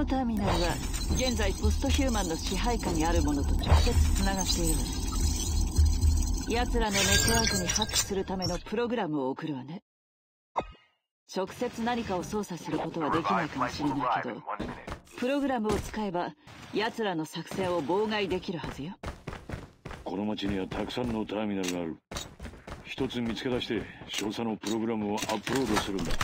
のターミナルは現在ポストヒューマンの支配下にあるものと直接つながっているわ。奴らのネットワークにハックするためのプログラムを送るわね。直接何かを操作することはできないかもしれないけど、プログラムを使えば奴らの作戦を妨害できるはずよ。 この町にはたくさんのターミナルがある。一つ見つけ出して少佐のプログラムをアップロードするんだ。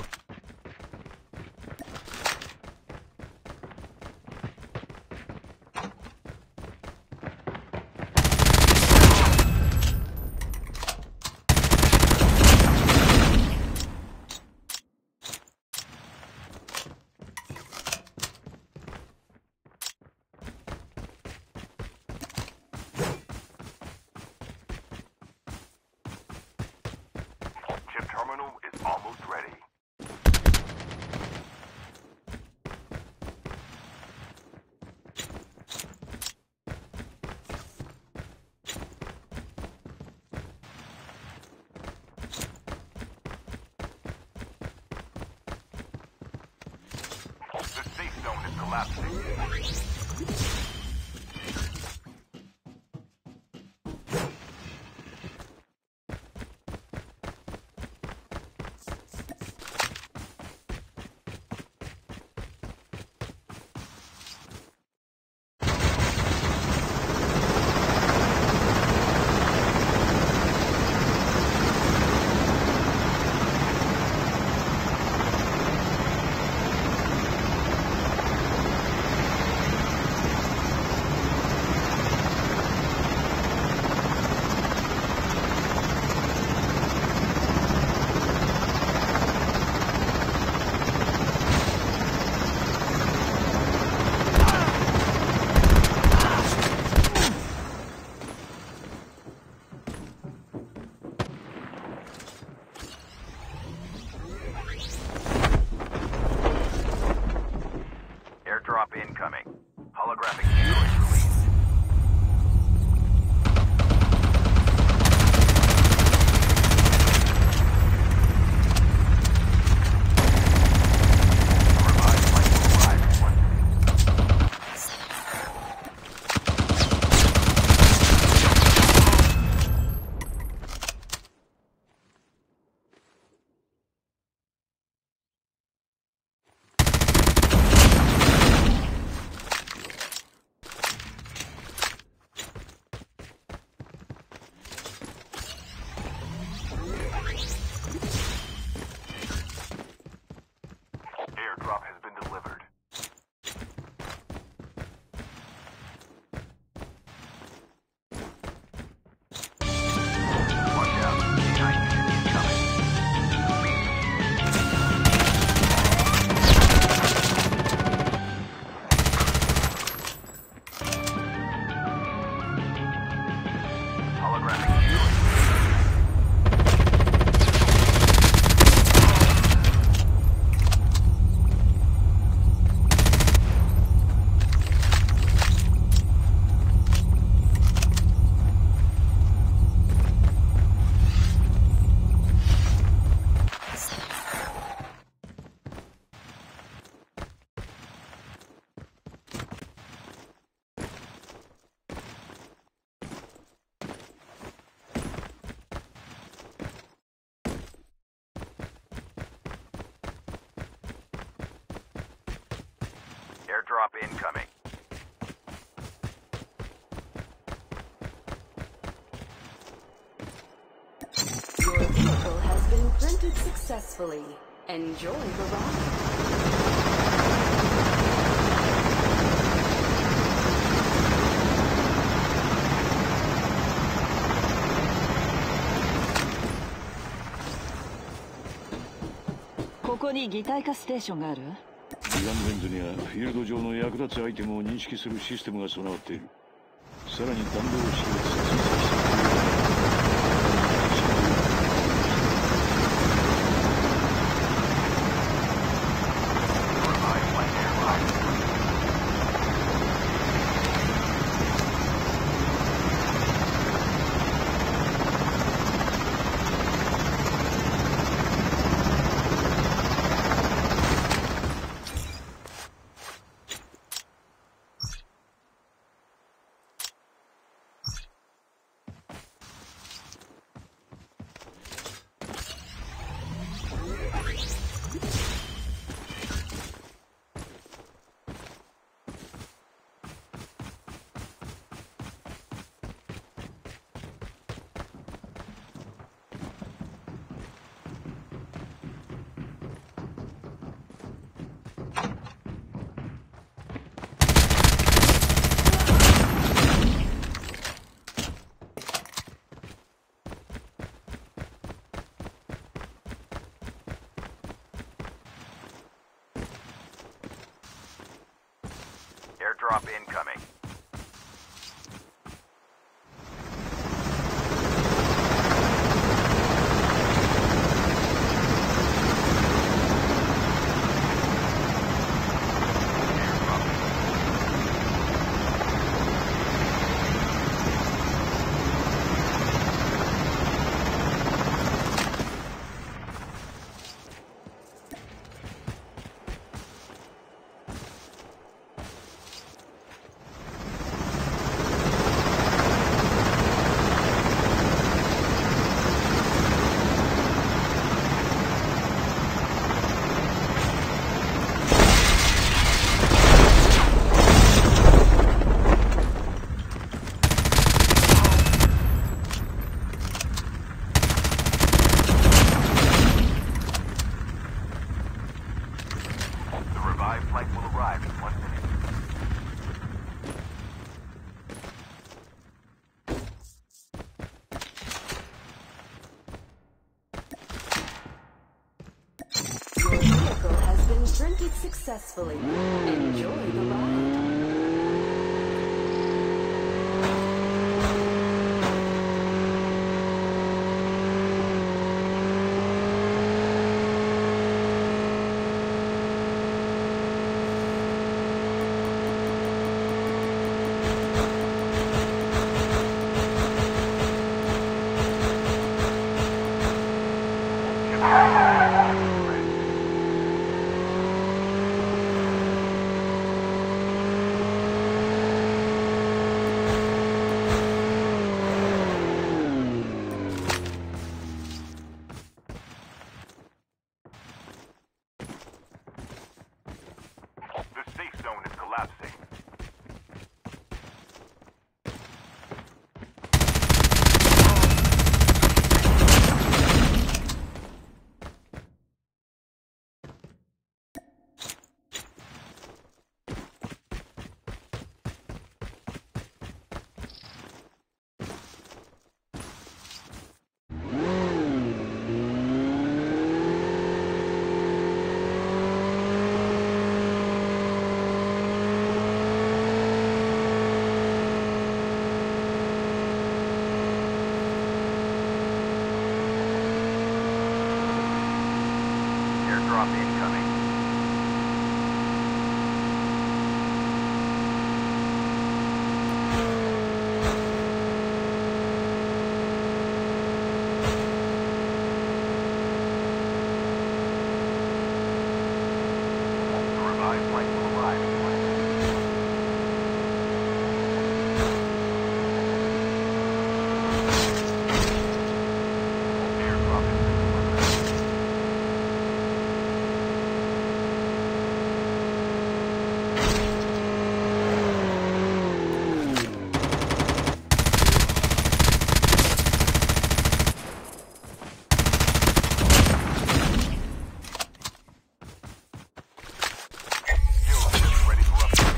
Airdrop incoming. Your vehicle has been printed successfully. Enjoy the ride. ここに擬態化ステーションがある。 ギガンレンズにはフィールド上の役立つアイテムを認識するシステムが備わっている。さらに弾道式を追跡する。 Airdrop incoming. Flight will arrive in 1 minute. Your vehicle has been printed successfully. Enjoy the ride. The safe zone is collapsing. Airdrop incoming. The revived flight will arrive in 1 minute. Airdrop has been delivered. Fuel is ready for upgrade.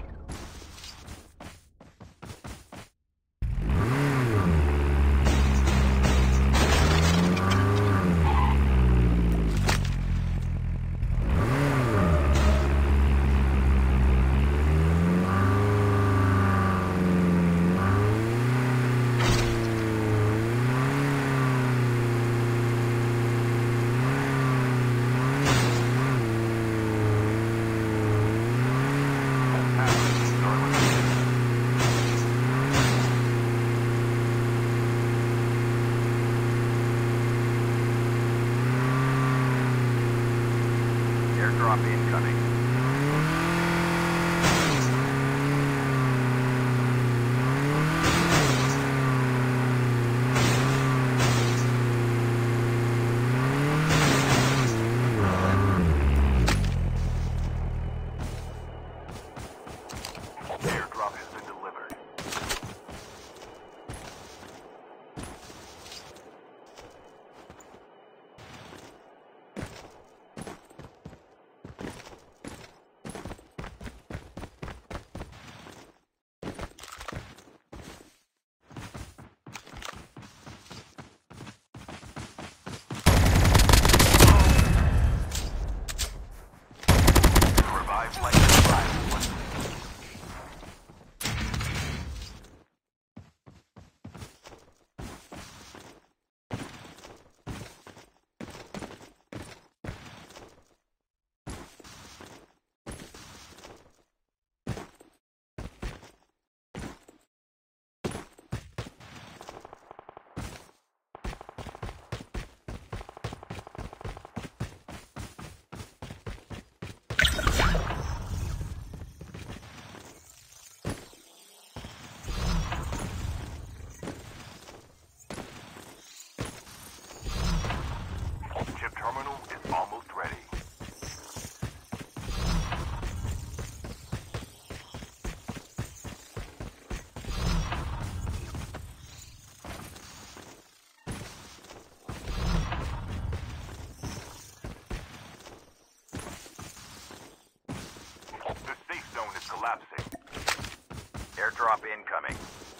Airdrop incoming. Airdrop has been delivered. Airdrop incoming.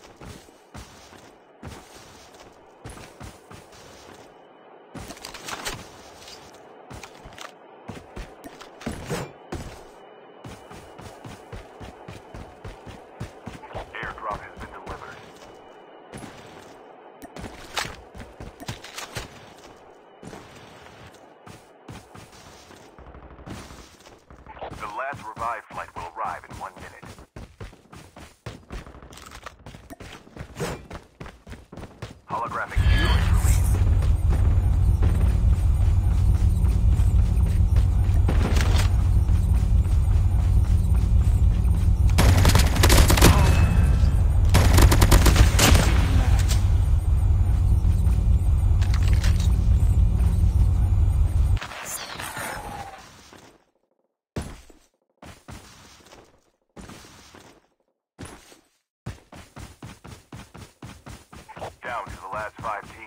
Airdrop has been delivered. The last revive flight will arrive in 1 minute. Holographic destroyer released. Down to the last 5 teams.